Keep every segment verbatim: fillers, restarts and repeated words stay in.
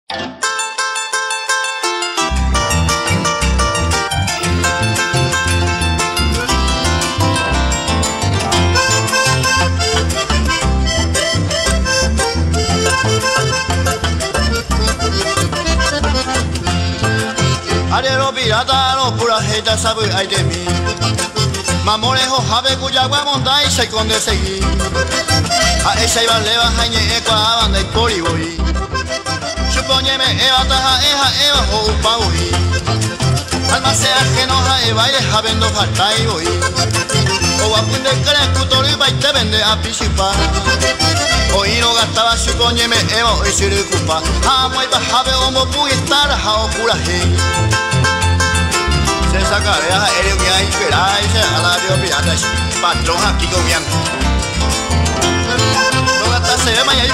Ariero pirata, los puras jetas sabe ay de mí. Mamorejo jabe cuyagua monta y se conde seguir. A esa iba leva jañe equa banda y poriboy. Supóñeme eva taja eja eva o upaboy. Alma sea que no jae baile javendo jarta y boy. O apunde cre cutori y te vende a pisipa. Hoy no gastaba supóñeme eva y se recupa. Amo y bajabe homo pugitar jao curaje. Se sacaría aéreo que hay que y se a la dio pirata patrón aquí comiendo. No gasta se ve mañana.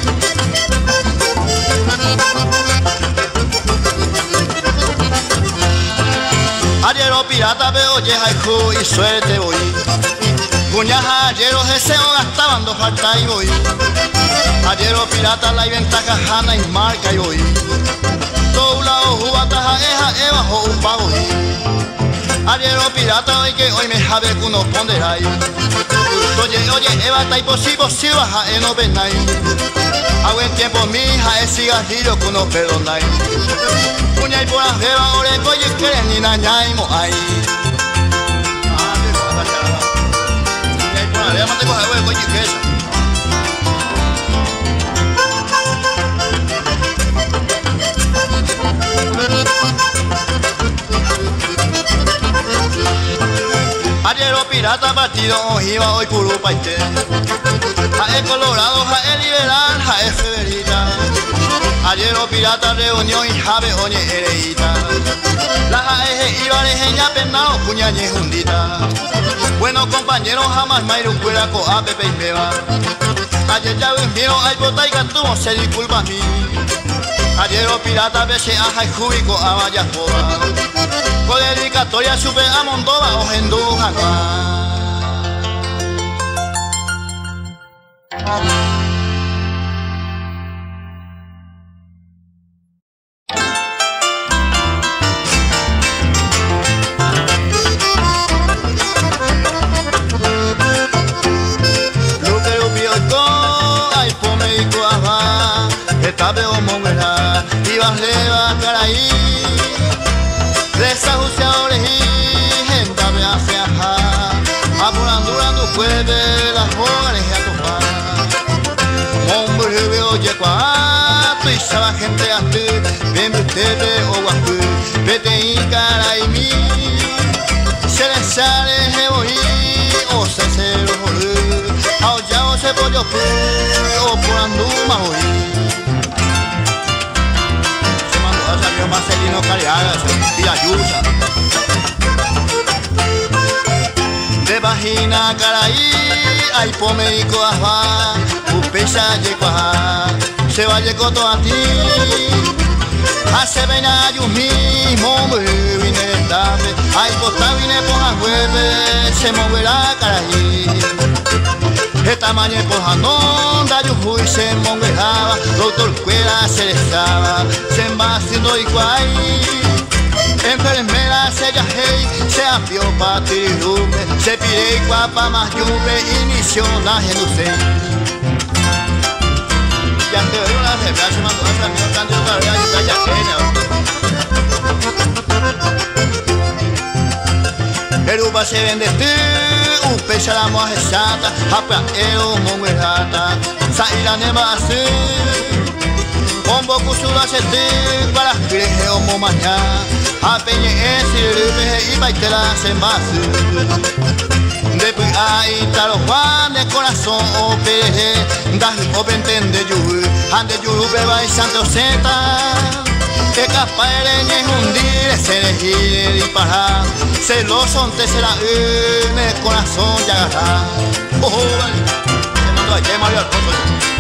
Ariero pirata veo yeja y suerte voy. Cuñaja ayeros deseo gastaban dos falta y voy. Ariero pirata la ventaja jana y marca y voy. Todo lado jubataja eja eva o un pavo. Ariero pirata hoy que hoy me jabe que uno pondera ahí. Oye, oye, eva ta imposible si baja en no ven ahí. A buen tiempo mi hija es cigarrillo que uno perdona ahí. Puña y por las bebas, ore, oye, que ni naña y mo ahí. Puña y por las bebas, mantengo a huevo, oye, que esa. Ariero pirata partido iba hoy puro paite. Ja el colorado, ja el liberal, ja el feverita. Ariero pirata reunión y jave oñe ereita. La jaeje iba lejeña penao puñañe jundita. Bueno compañeros jamás mairu cuera co a pepe y beba. Ayer ya miro ay bota y cantumo se disculpa a mí. Ariero pirata vece aja y jubico a vaya joda. Con dedicatoria supe a Moldova o Hendú Luquero pioco, ay pomeico aja. Esta veo monguera, ibas leva caraí. Desahuciadores y gente me hace ajá. Apurandurando jueves las jóvenes a topar. Hombre veo yecuato y saba gente a ti. Ven usted o guapu, vete y cara y mi. Se les sale jeboí o se se lo jolé. Aullao se pollo fu o por anduma hoy. Salió Marcelino Cariaga y Ayusa. De vagina caraí, ay pomeico ajá. Upesa yeco ajá, se va yeco todo a ti. Hace vena yo mismo, me vine de tarde. Ay bota vine por la jueves, se moverá caraí. Esta mañana por Hanonda yo fui se monguejaba. Doctor Cuela se estaba, se embaciendo y guay. Enfermera se yajei, se apió pa tirirupe. Se pire y guapa más yupe, inició la genuce. Ya te veo la cebra, se mandó hasta mi otro canto para ver a ya Eruba se vende tú, un pesa la moja sata, hapa ero monguejata, saira neba así. Combo kusula se te, para creje o momaña, a peñe ese y baitela se embase. Después ahí está los Juan de corazón o peje, das o pentende yu, ande yu beba y santo seta. Que capa ereñe hundir, se le gire y paja. Celoso te será en el corazón ya agarra. Oh, vale. Se mandó a que Mario Alfonso.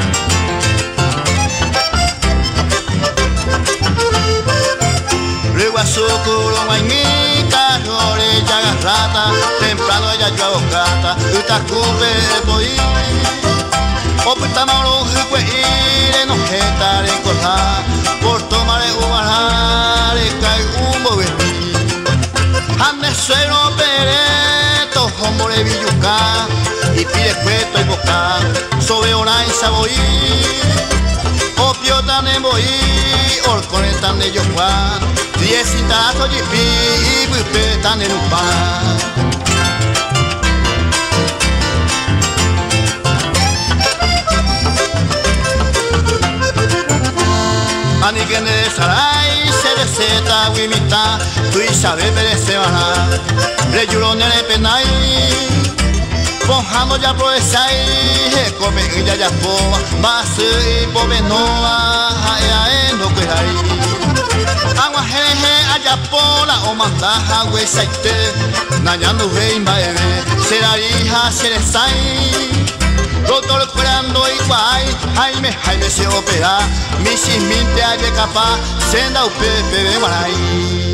Luego a su culo guañita, llore ya agarrata. Temprano ella yo abocata, uta cupe el poí. O puta mauro juque ir en ojeta en corja. Por suero pereto, hombre villuca, y pide cueto y boca, sobre ona y saboí, opio tan en boí, orcones tan de yoguá, diez y tazo jipi, y bupe tan en un pan. Ani que ne sarai se receta wimita tu sabe perece bana le juro nene penai ponjando ya proesai he come ya ya poma mas y pobe noa ya no querai agua jeje allá pola o mandaja we saite nañando rei maeve será hija seresai doctor esperando igual, Jaime, Jaime se opera, mi siminte aye capaz, senda u pepe de maray.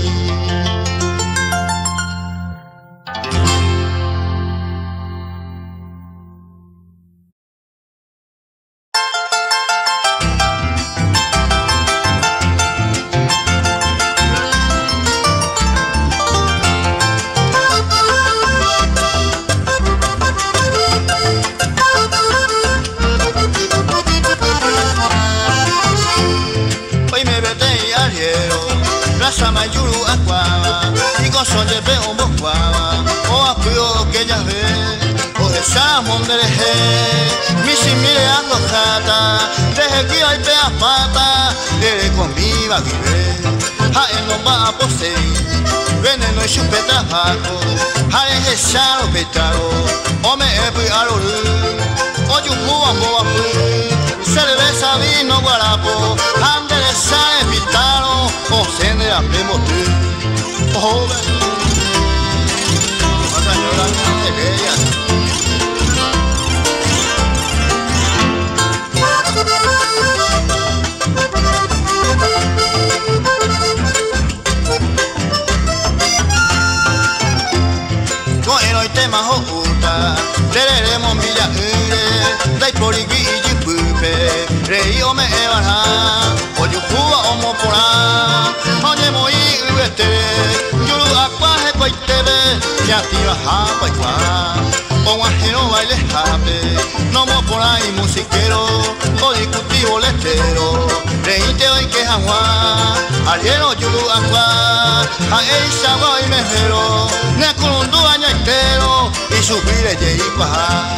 Samayuru aquaba, y gozo de peo boquaba, o apio que ya ve, o de samón de leje, mi simile angojata, deje que hay pea pata, de conviva vive, a él no va a poseer, veneno y chupe trabajo, a deje salo petaro, o me epi aruru, o yuku ambo apu, cerveza vino guarapo, ande de sale pitaro, o sende a primo tu, oh ven, o señora no te veas. Con el hoy tema jocuta, tereremos milla ure, dai porigui y jipupe, rei o me evará, o yukuba o mopora, oye moi uete, yuru aquaje coitebe, ya tira japa y qua, o guajero baile jape, no mopora y musiquero, o discutivo letero, reíte hoy que jangua, aliero yuru aqua, a eisa guay mejero, ne culundu año entero, y subire ye y cuaja.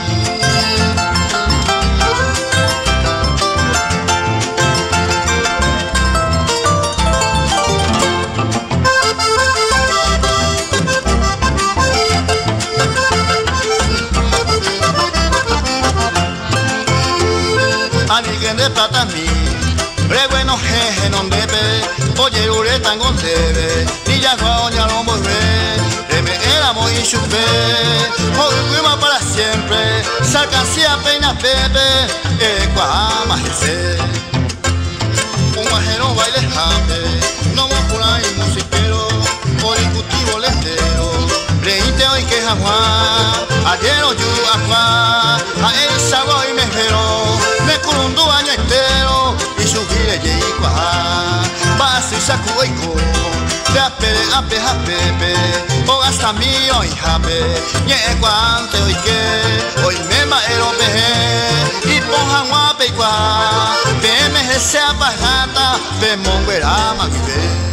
Aniguen de plata mi, bre bueno jeje non debe, oye ure tan debe, ni ya no ya no volver, me éramos y chupé, hoy fuimos para siempre, salcancía peina pepe, eh cuama jese, un majero baile jape, no vamos por ahí musiquero, por discutivo letero, reíte hoy que jamás, ayer o yo ajá, a esa voy mejero. Un año entero y subiré y cuajá, vas y saco y co, de apere ape japepe, o hasta mío y jape, ye guante hoy que, hoy me maero peje, y ponjan guape y cuá, pe me se apajata, pe monguera maquive.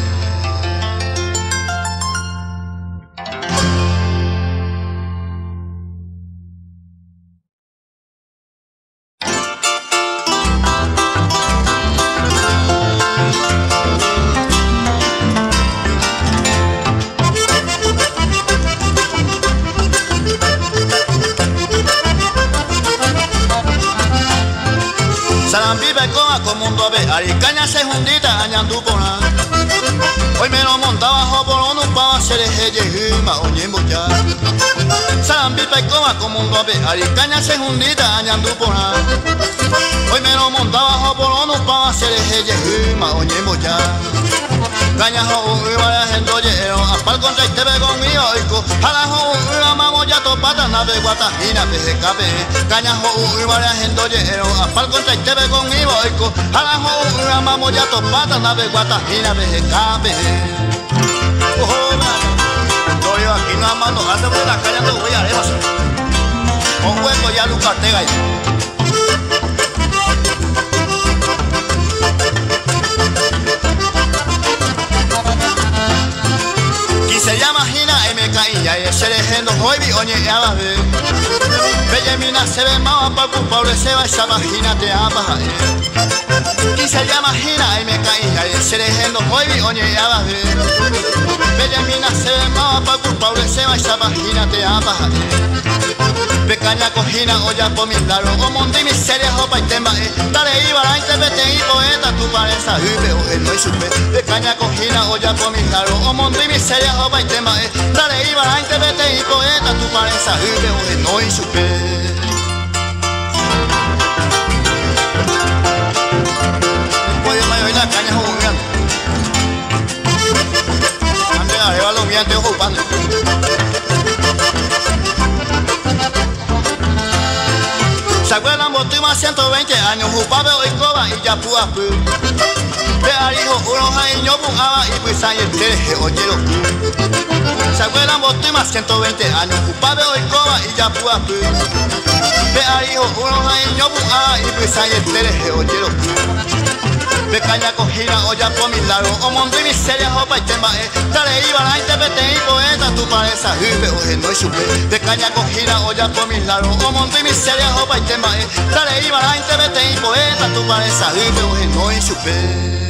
Vive con mundo a ver, aricaña se hundita, añandu pona. Hoy me lo montaba por un pa hacer eje ma oye mucha. Salam vive con mundo a ver, aricaña se hundita, añandu pona. Hoy me lo montaba por un pa hacer eje ma oye mucha. Caña ho iba haciendo lleno, apal contra este ve conmigo oico. Jala ho iba mamo ya topata nave guatajina peje cabe. Caña ho iba haciendo lleno, apal contra este ve conmigo oico. Jala ho iba mamo ya topata nave guatajina peje cabe. Oh, Gloria aquí una mano hace por la calle no voy a ver un hueco ya lo cartega ahí. Se llama Gina y me caía y ese legendo hoy vi oye ya va ver bella mina se ve más para culpable se va esa vagina te ama y se llama Gina y me caía y ese legendo hoy vi oye ya va ver bella mina se ve más para culpable se va esa vagina te ama pequeña cojina olla por mis laros o monte miseria jopa y tema dale iba la intérprete y poeta tu pareja vive o no y supe pequeña cojina olla por mis laros o monte miseria jopa y tema dale iba la intérprete y poeta tu pareja vive o no y supe pollo mayo y la caña jugando ande arriba los vientos jugando. Se acuerdan botima ciento veinte años, Jupabe hoy coba y ya puga pu. De arijo unos años bugaba y pues ahí el teje oye lo pu. Se acuerdan botima ciento veinte años, Jupabe hoy coba y ya puga pu. De arijo unos años bugaba y pues ahí el teje oye lo pu. De caña cojina olla por mis lados, o mundo y miseria jopa y tema dale iba la intérprete y poeta tu pareja vive oje no y supe. De caña cojina olla por mis lados, o mundo y miseria jopa y tema dale iba la intérprete y poeta tu pareja vive oje no y supe.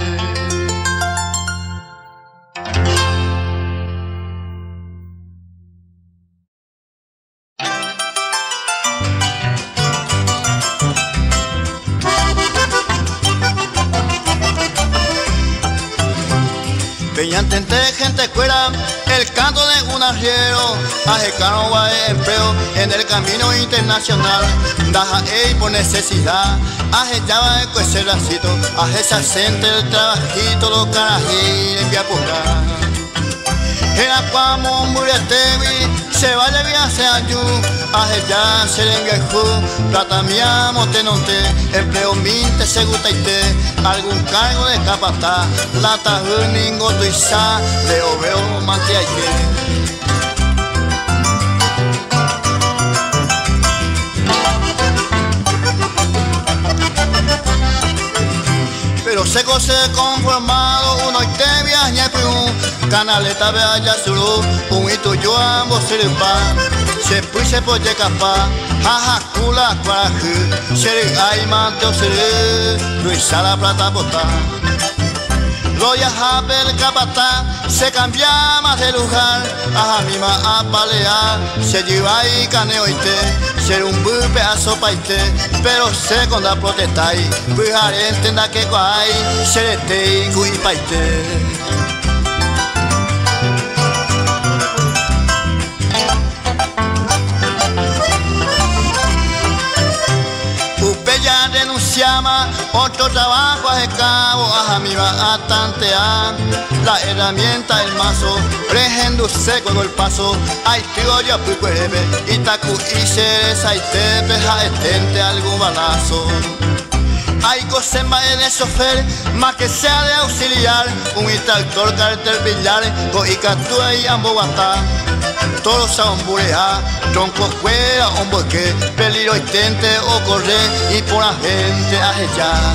Peñante gente cuera, el canto de un arriero, ajecano va de empleo en el camino internacional, daja ey por necesidad, ajechaba el cueceracito, ajecha sente el trabajito, los carají envía por acá. Era como un muretevi, se vaya bien se ayu, ajecha se le enviejo, plata miamo te note, empleo minte se gusta y te, algún cargo de capatá, la tajú ningo tu isa, leo veo mantia y te. Pero seco se conformado, uno y te viaje un canaleta vea solo, un hito yo ambos se le va, se puise por capa, jaja cula cuaraje, se le hay manteo se le, Luisa la plata bota. Roya Japel capatá, se cambia más de lugar, a mima a palear, se lleva y caneo y te, ser un buen pedazo pa' ite, pero se con la protesta y, pues harente da que guay, se le te y pa' ite. Ya renunciaba, otro trabajo a cabo, a mí va a tantear la herramienta, el mazo, regendo seco el paso, ay tío ya fui cueve, y tacu y cereza y te peja estente algún balazo. Hay cosas en el chofer, más que sea de auxiliar, un instructor carter billar, con icatúa y ambobatá. Todos a homburea, tronco fuera, hombre que peligro intente o correr y por la gente a echar.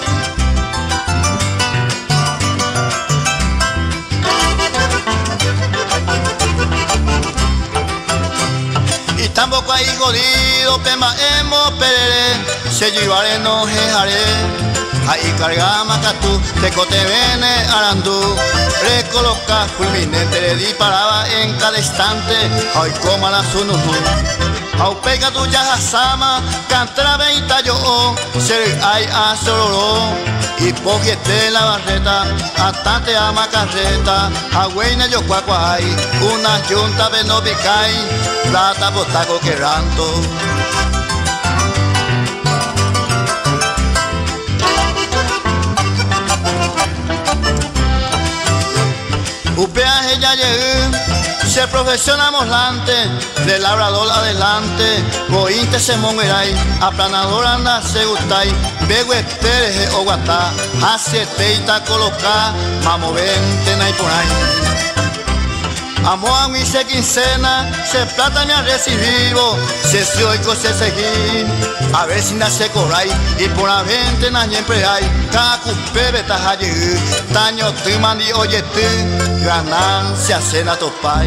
Y tampoco hay jodido, pema hemos perere, se llevaré no jejaré. Ahí carga macatú, teco te vene arandú, recoloca fulminante, le disparaba en cada instante, ay coma la sununu. Au pega tu ya sama, cantra veinte yo, se ay a sororo, y pojete la barreta, atante a macarreta, agüeina yo cuacuay, una junta veno picay, plata botaco queranto. Upeaje ya llegué, se profesionamos lante, de labrador adelante, bointe se mongeray, aplanador anda se gustay, begue tereje o guatá, hace teita colocar, mamo vente nay por ahí. Amo a mi se quincena, se plata me ha recibido, se se oico se seguí, a ver si nace coray, y por la vente na siempre hay, cacu bebe tajayi, taño tu mandi oye tu, ganancia cena topay.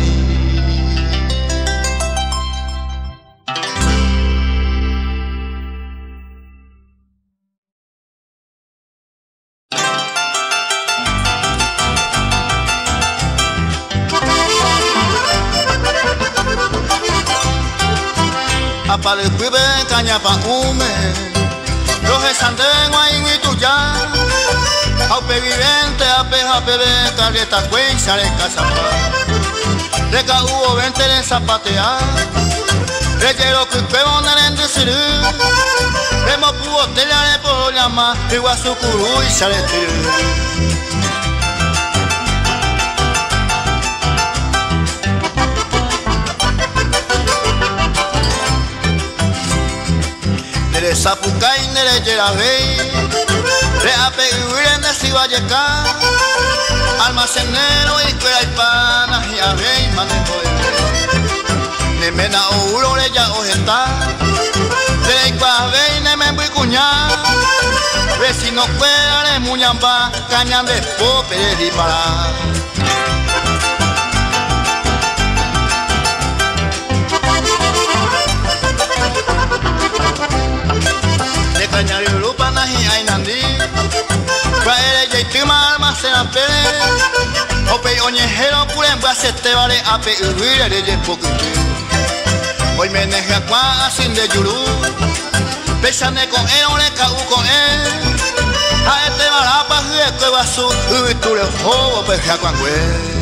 Para el cuibe caña pa ume, los esandengo ahí mi tuya, aupe vivente ape apebe carreta cuenca de casapa, reca hubo vente de zapatea, reyero cuibe onen de siru, remo puo tela de por llama, iguasucuru y saletir. Nere sapucay nere yerabey, re apegüire ne si valleca, almacenero y cuera y pana y abey manejo de ne mena ouro le ya ojeta, re iguabey ne me voy cuñá, vecino cuera le muñamba, cañan de pope de disparar. Cañari lupa nahi ay nandi, traere yaitima almacena pere, ope oñejero puren basete vale ape uruire de yepokutu. Hoy me neja kwa asin de yuru, pesane con él o le cau con él, a este barapa hue que basu, uiture hobo peja cuangüe.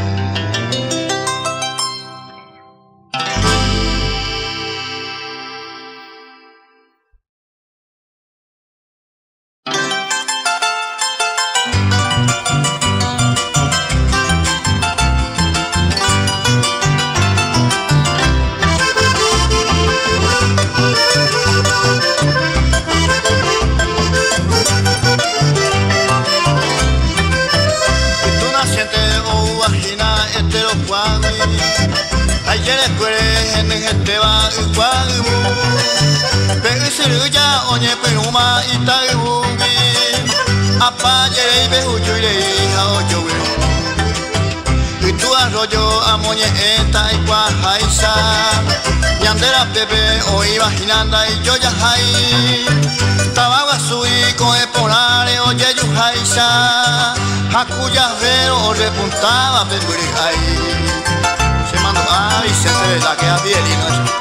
Oye peruma ita ubi, apa yere ibe huyure hija oyowe. Y tu arroyo amoñe esta y cuajaisa, yandera bebe o imaginanda y yo ya hay. Tabaga sui con el polare oye yujaisa, hakuya vero o repuntaba pemburi ahí. Se mandó a Vicente de la que a Bielino.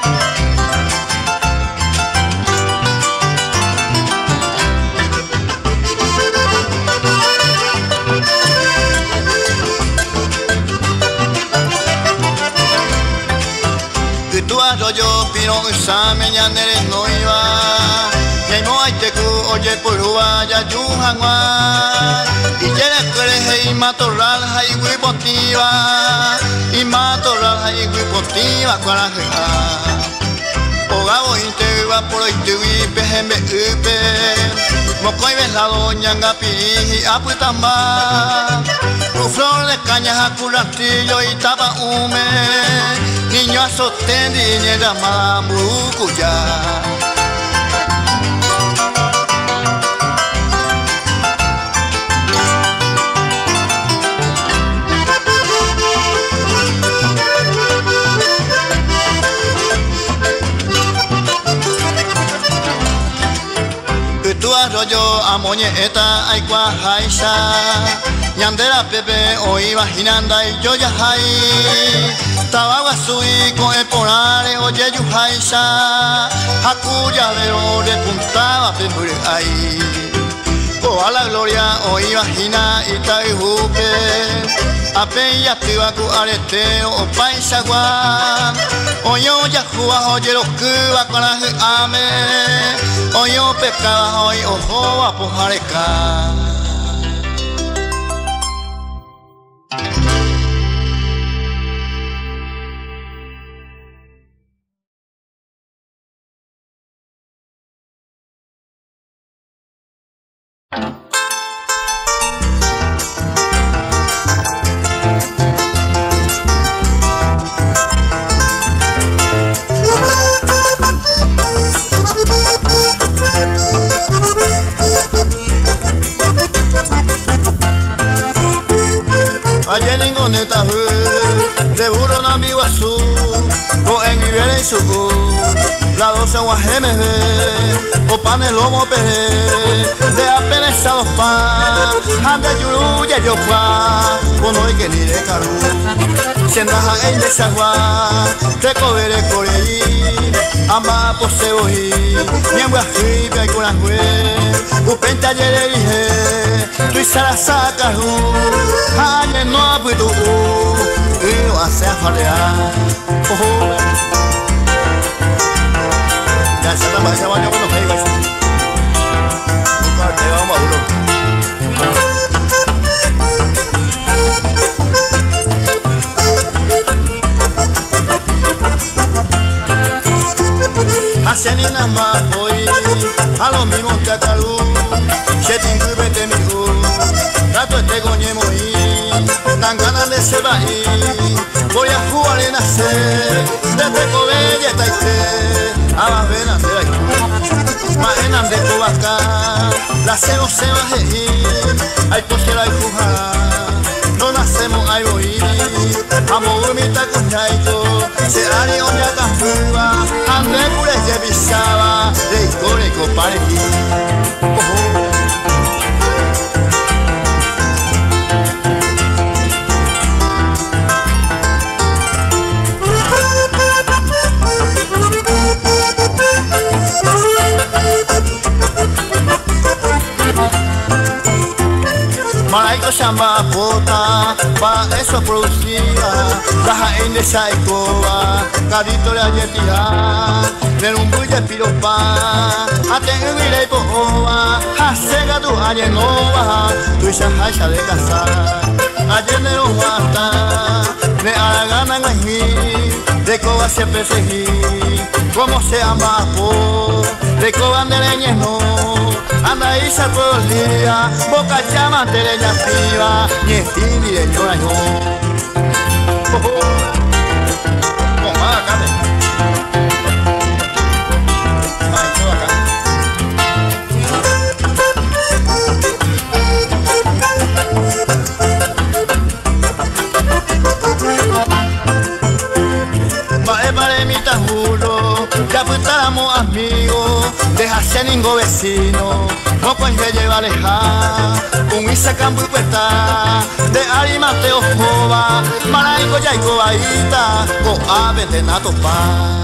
Yo pino examen ya nere no iba, que no hay te cu oye por uva ya yuhanwa, y yere cuere y matorral hay guipotiva, y matorral hay guipotiva para jeja. Ogabo integra por hoy te vi pejembe upe, mocoy ves la doña ngapi apuitamba, tu flor de cañas a curantillo y tapa hume. Niño a sostén dinero mamucuya. Tu arroyo amoñe eta ay cuajaisa, ñandera pepe o imaginanda y yo ya hay. Tabaga sui con el polare oye yujaisa, hakuya vero repuntaba pembure ahí. O a la gloria o imagina y taihupe, apeya tiba ku areteo o paisa guan. O yo ya juba oye los cuba con la ame, o yo pescaba hoy ojo a pojareca. Ayer ningún neta de burro na mi guasú, o en mi vera y su la doce guajeme o pan el lomo peje, de apenas a los pan, ande yuruya yo pa, o no hay que ni de caru, si andas en desagua, te cogeré por allí, amba pose oí, ni en guají, que hay con las güey, upente ayer le dije, tú y Sara sacas un, ayer no apuesto, y no hace a farrear, ya se está pasando baño con los pegas. Nunca te vamos a uno. Hace ni nada más hoy, a los mismos que a calú, se tengo y vete mi hijo, gato este coñe moí, dan ganas de ser ahí, voy a jugar en hacer, desde Cobella y Taité. Abas venas de la Icu, maenas de Cobaca, la cero se va a ir, hay posera y puja, no nacemos ahí voy, amo gomita con yaito, se haría un yaca fuga, ande cure se pisaba, de histórico parejí. Maraico chamba pota, pa eso producía, caja en de saicoa, cadito de ayetía, de un bulle piropa, atengo y le poa, hasega tu ayer nova, tu isa hacha de casar, ayer de los guata, de aragana en ají, de coba siempre seguí, como se ama po, de coba de leñes no. Anda y se todo el día, boca llama de leña piba, ni estín ni de llora yo. Con más acá, ay, todo acá. Vale, vale, mi tajuro, ya pues estábamos amigos. Deja ser ningún vecino, no puedes llevar alejar, un isa campo y cuesta, de Arimateo Jova, Maraico ya y cobaíta, con aves de nato pa.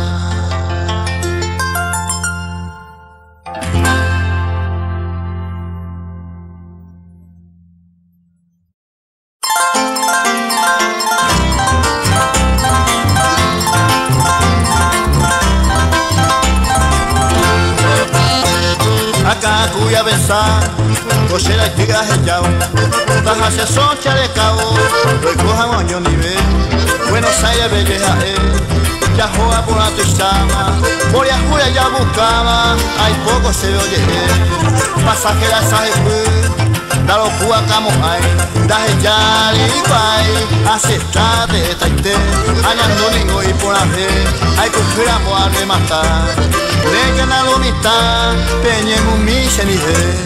Acá cuya pensar, cochera y tigas el yao, baja se socha de cabo, lo coja moño nivel, Buenos Aires belleja él, ya juega por la tuchama, por ya juega ya buscaba, hay poco se ve oye él, pasaje la saje fue, da lo cuba camo hay, da el yali y pai, aceptate taite, allá domingo y por la vez, hay que esperamos a rematar. De que na lomita, peñemos mi cenize.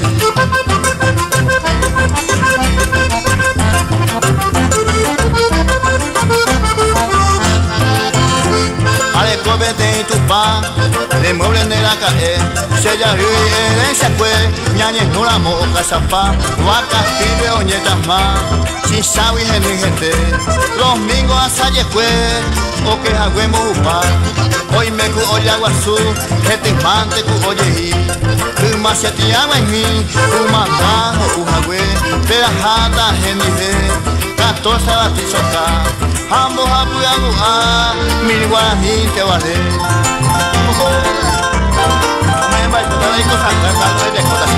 Ale copete y tu pan, le muebles de la calle, se ya ríe en ese fue, ñañez no la moca zapa, vacas pide oñetas más, sin sabi ni gente, los mingos a salle fue, o que agüemos upa, hoy me cu oye aguazú, que te mante cu oye hi, tu más se te llama en mí, tu manda o un agüe, te la jata en mi fe, catorce batizoca, ambos apoyando a mil guaraní te vale. Me va a ayudar ahí cosas, cantando de cosas.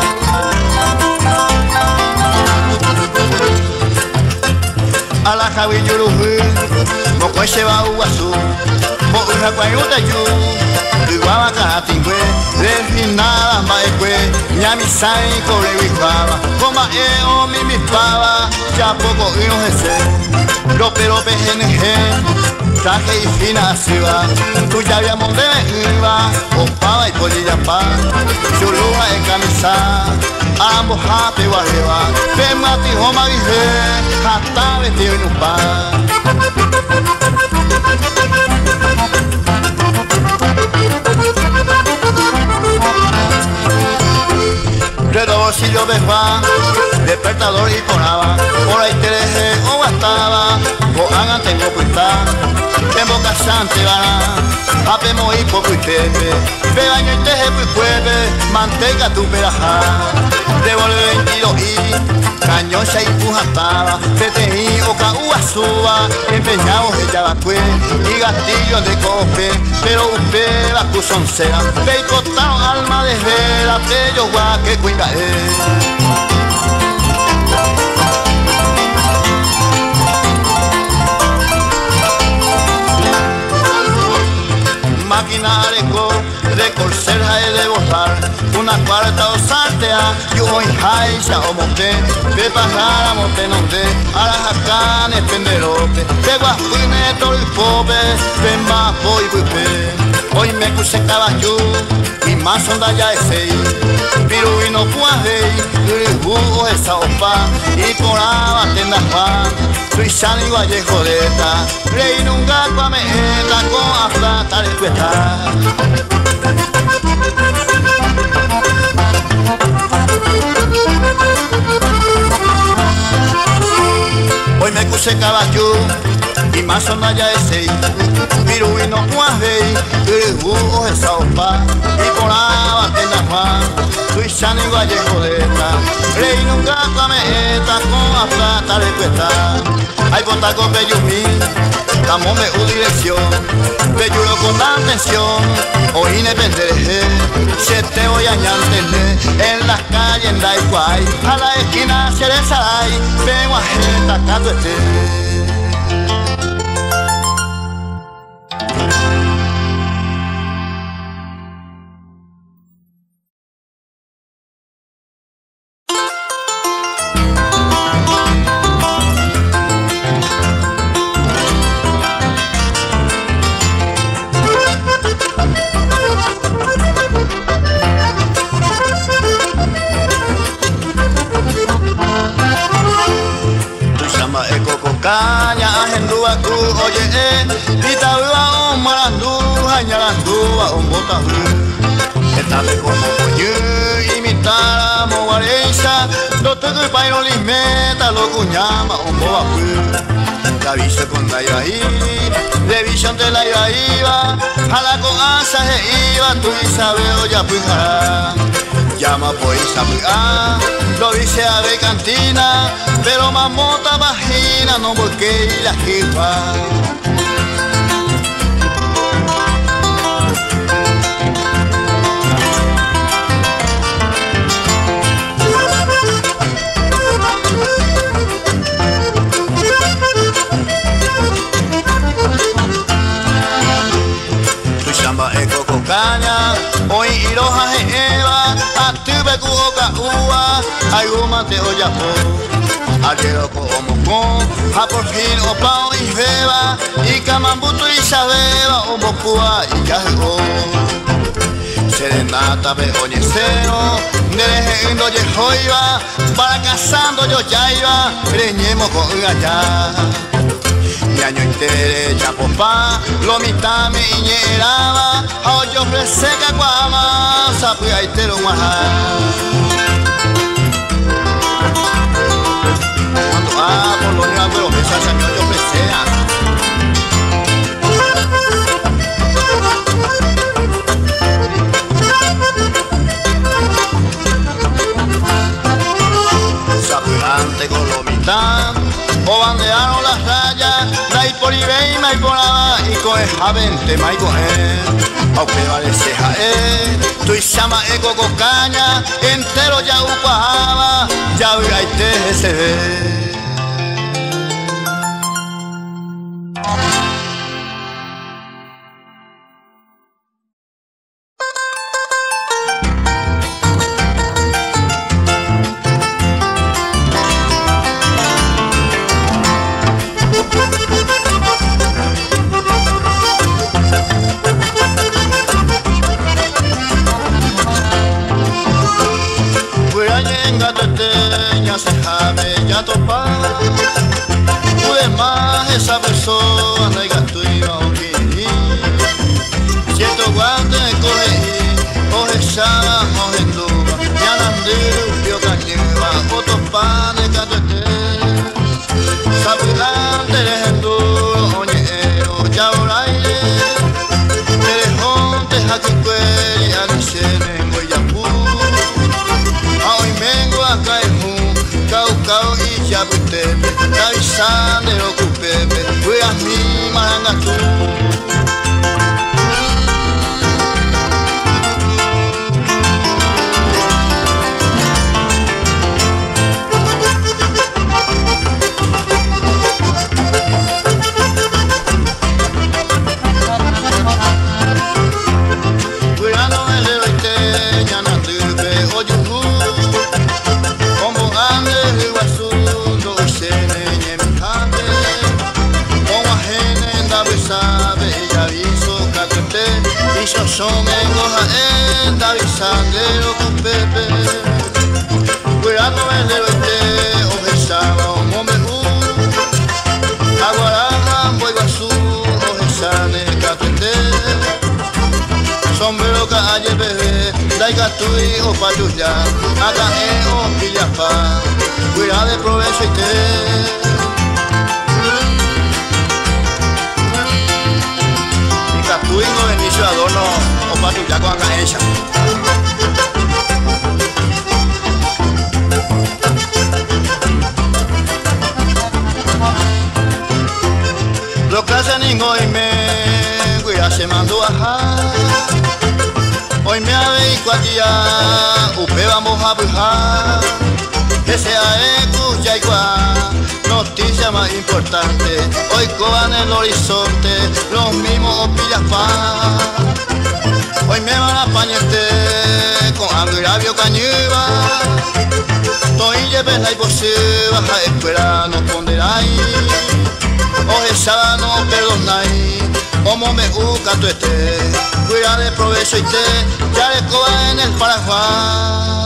A la cabilluru, no puede ser va uguazú, mo una cuayuta yo, igual acá tingüe, de nada más escue, ya mi sai cobre guicaba, como e o mi mi pava, ya poco y no sé, lo pero pejeneje, traje y fina se va, tú ya habíamos de iba, con pava y polilla pa, yo luja en camisa, ambos happy guarreba, ven mati homa dije, hasta vestido en un pan. Bolsillo de Juan, despertador y ponaba, por ahí te dejé o gastaba, o hagan tengo cuenta, en boca sante van, apemo y poco y pepe, pebaño y teje y jueves, manteca tu perajá, devuelve veintidós y cañosa y pujataba, teteí o caúa suba, empeñados de Yabacue y gastillos de cope, pero usted va cu soncera, peicotao alma de vela, pello guaque cuinga es. Máquina areco, de corcerja y de bozar, una cuarta o saltea, y un hija o monte, de pasar a monte nonde, a las jacanes penderope, de guaspine todo el pope, de mapo y buipe. Hoy me puse caballo, y más onda ya es seis, piru y no puajei, y jugo esa opa, y por abatenda Juan, Luisán y Vallejo de esta, rey nunca cuameeta, con aflata de cuesta. Hoy me puse caballo, y más onda ya es seis, piru y no puajei, y jugo esa opa, y por abatenda Juan, Luisán y Vallejo de esta, rey nunca cuameeta, con aflata de cuesta. Hay bota con bellumí, estamos me u dirección, bellulo con atención, hoy ne pendeje, se te voy a añantele, en las calles en Daikwai, a la esquina se le saray, vengo a jeta cato este. Caña agendúa ku oye eh Itaúa un marandúa ñarandúa un botajú Etabe como coñu imitar mo guareisa Do tuku y pairo limeta lo cuñama un bobajú La viso con la iraí De visión de la iraíba A la coasa se iba tu Isabel ya pujará Llama pues a lo dice a de cantina, pero mamota vagina no porque la jipa. Tu chamba es coco caña, hoy iroja je eva. Atuve kuoka ua, ayuma te oyapo. Aguero como con, a por fin opao y beba, y camambuto y sabeba, o bocua y yago. Serenata ve oñecero, nerejendo yehoiba, para cazando yo ya iba, preñemos con allá. Mi año entero ya popá, lo mitad me iñeraba, a hoyo freseca guama, sapu y aitero guajá. Cuando va por los días, pero me saca mi hoyo fresea. Sapu y ante con lo mitad, o bandearon las rayas, dai por ibei, mai por aba, y coe javente, mai coe. Aunque vale ceja, eh, tu y sama ego cocaña, entero ya upajaba, ya uy, ahí te se ve. Ya se jame, ya a topar. Pude más esa persona, no hay gasto y no quiere. Cierto guante coge, coge chava, coge tuba, ya nandiru, pio cañeva, otros panes catete. Sabulante de henduro, oñero, ya oraire. Telejonte, jaquicueri, anisene, moyapu. Hoy vengo a caer. Cau y Yabutepe, Davisande lo cupepe, fue a mi marangatú. Son engoja en Davisande lo cupepe. Cuidado el de este, ojesaba o momeu. Aguaraja, fuego azul, ojesane, catete. Sombrero calle bebé, daikatui o patuya. Acá en o pillapa, cuidado de provecho y te. Tuingo Benicio Adorno o Patuyaco acá ella. Lo que hace ningo y me cuida se mandó a hoy me habe cuatía upe vamos a bujar que sea escucha igual. Noticia más importante, hoy coban el horizonte, los mismos pillas pan. Hoy me van a pañete con agravio cañuva. Toy lleves la imposible, baja espera no ponderáis. Oje sábado no perdonáis, como me busca tu este. Cuida de provecho y te, ya le coban en el Paraguay.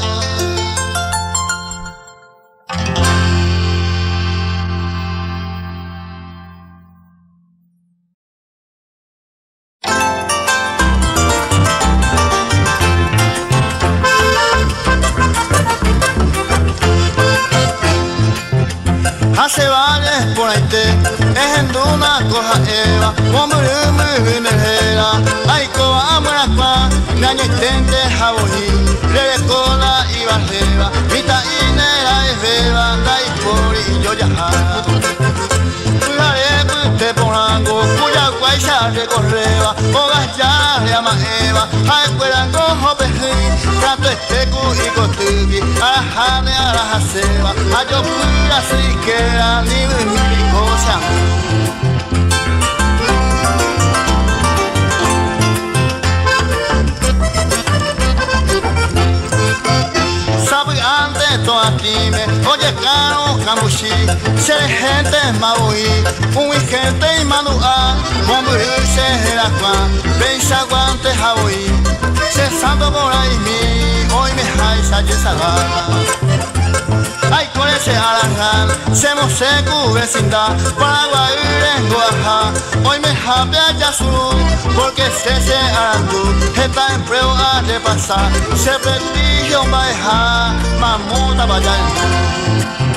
Hace vales por ahí te, es en una cosa eva, como me vinejera, ay coba buena pa, gaña y tente jabojí, le de cola y barreba, mita inera es beba, da y pori y yo ya ja. Cuidaré te ponango, cuya guaycha recorreba, ogas ya le ama eva, ay cuerango jopejí, canto estecu y cotubi, arajane arajaseba, ayo cuida si queda ni mi cosa. Sabe antes toda time, oye caro cambuchi, ser gente maui, un gente y manual, como irse la cuan, pensa guante jaui, se santo por ahí mi, hoy me jaisa y salada. Ay, con ese aranjal, se mosecu vecindad, para en Guaja, hoy me japea ya su porque se se arandú, está en prueba de pasar, se prestigio va a dejar, mamuta vaya en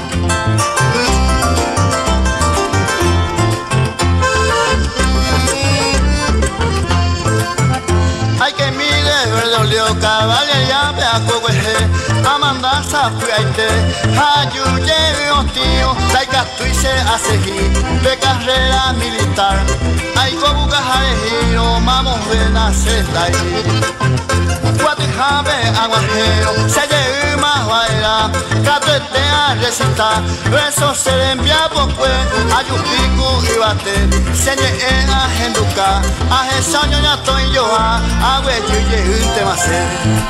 ay que mire verde olio caballo ya pe a cogueje amanda sapuaite ayuye mi tío laica tuise a seguir de carrera militar ay como caja de giro vamos ven a sentar cuatro jabe aguajero se lleve más baila catete a recitar eso se le envía por pues ayupico y bate se lleve a genduca a esa ñoña estoy yo a agua y lleve un tema serio.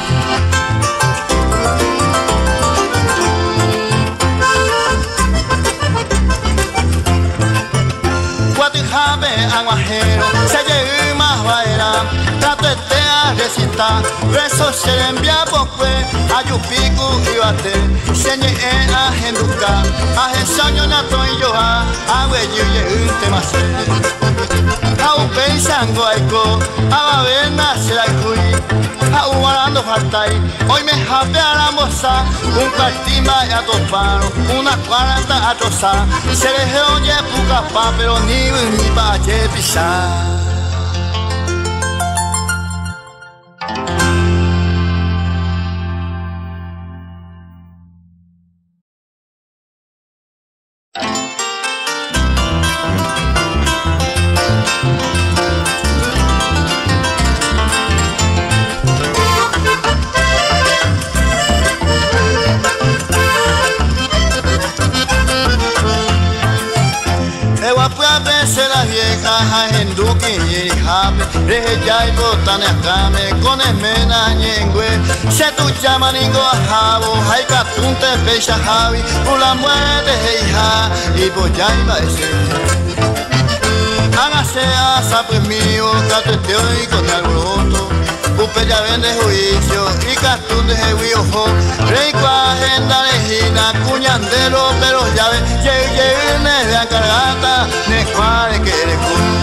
Cuatro jabe aguajero se lleve más baila trato este a decita, rezo se le envía poco, ayupico y bate, señe en la genduca, a jesaño nato y yo a, a huello y un tema se. A un pensando aiko, a ver nace la cuy, a un guarando faltai, hoy me japea la moza, un cartima y a toparo, una cuarenta a tosar, se le oye puca pa, pero ni ni pa che pisar. En duque y jape, reje ya y botan a came, con esmena ñengüe, se tu llama ningo a jabo, hay catunte pecha javi, una muerte hija, y boya y va ese. Hágase asa pues mío, catuteo y con el alboroto, upe ya vende juicio, y catunte de huiojo, rey cua agenda lejina, cuñandero, pero ya ve, ye ye ne de cargata, ne cuare que eres cu.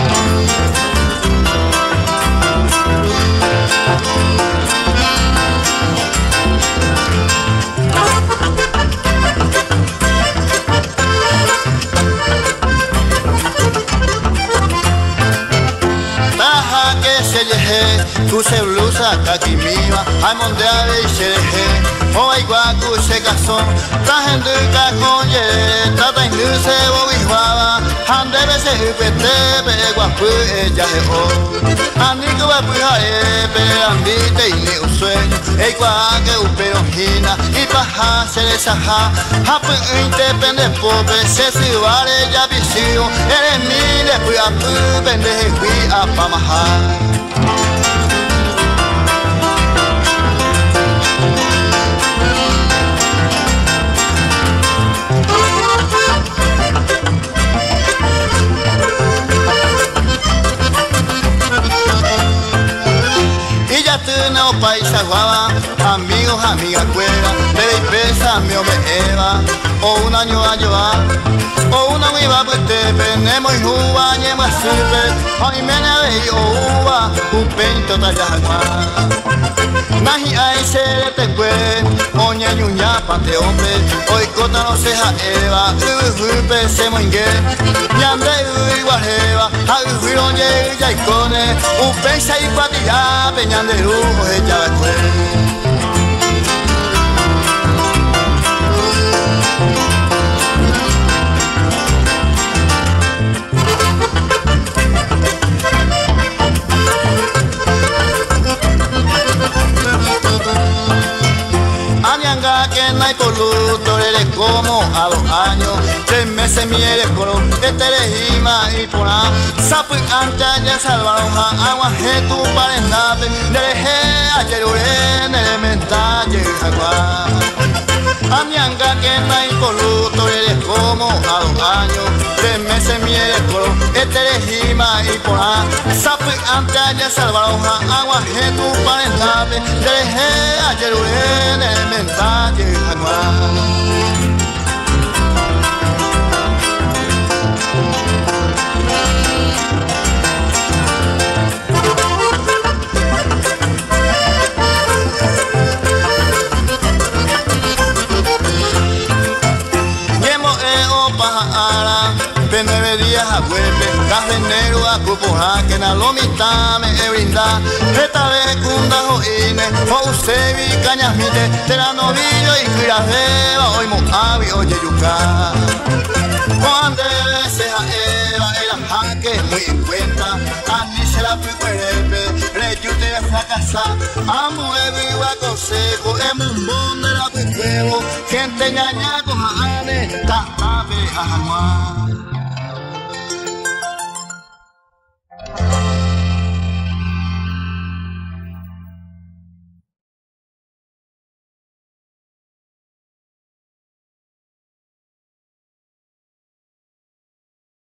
Tu se blusa kakimiwa, ay mondeave y se deje, o ay guacu se casó, traje en duca con ye, trata en dulce bobijuaba, ande veces upete, pe guapu ella je o, anico guapu jae, pe ambite y ni un sueño, ey guaque uperonjina, y paja se le saja, hapu inte pende pope, se sibare ya visio, eres mi después a tu pendeje fui a pamajar. No paisa guava, amigos, amigas cuera, de pesa mi me eva, o un año a llevar, o una viva pues te tenemos y uva, ñema super, hoy me nave y uva, un pento tallagua. Naji ay se te cue, oña ñuña pate hombre, hoy cota no seja eva, uve se moingue, ñambe uy guajeva, a uy oñe y yaicone, un pensa y patilla, peñan de lujo ella va cue. Que no hay coluto, eres como a dos años, tres meses miere coro, este legima y por ahí, sapo y ancha ya salvaron a agua, que tu parendape, de leje ayer uren, elemental, llega agua. Anianga que no hay coluto, eres como a dos años, tres meses miere coro, este legima y por ahí, sapo y ancha ya salvaron a agua, que tu parendape, de leje ayer uren, elemental, llega agua. Nueve días a huepe, cafenero a cupoja, que na lomita me he brinda, esta vez cunda joine, o usted vi cañas mite, te la novillo y cuirajeva, hoy moavi oye yuca. Cuando veces a Eva, era jaque muy en cuenta, a ni se la fui cuerepe, reyute fracasar, a mueve y a consejo, en un bon de la huevo, gente ñaña con jane, tapape a januar.